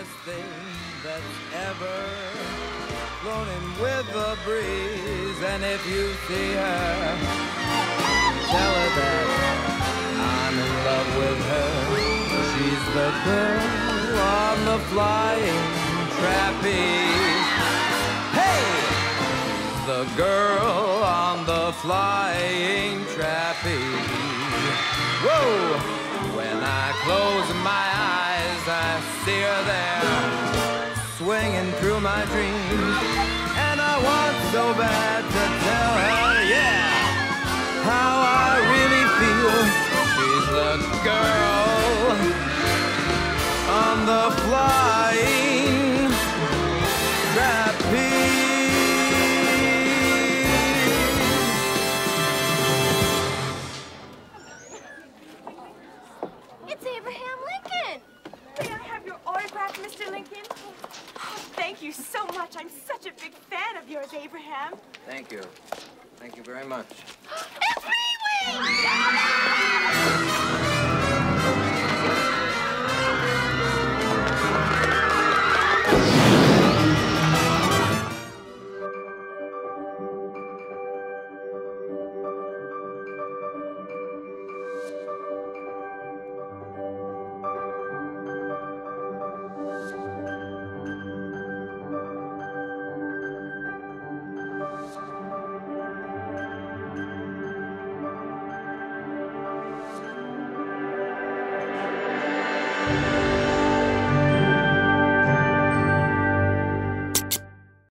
sweetest thing that's ever flown in with the breeze. And if you see her, tell her that I'm in love with her. She's the girl on the flying trapeze. Hey! The girl on the flying trapeze. Whoa! When I close my eyes, I see her there, swinging through my dreams. And I want so bad to tell her, yeah, how I really feel. She's the girl on the flying trapeze. Mr. Lincoln? Oh, thank you so much. I'm such a big fan of yours, Abraham. Thank you. Thank you very much. It's Pee-wee!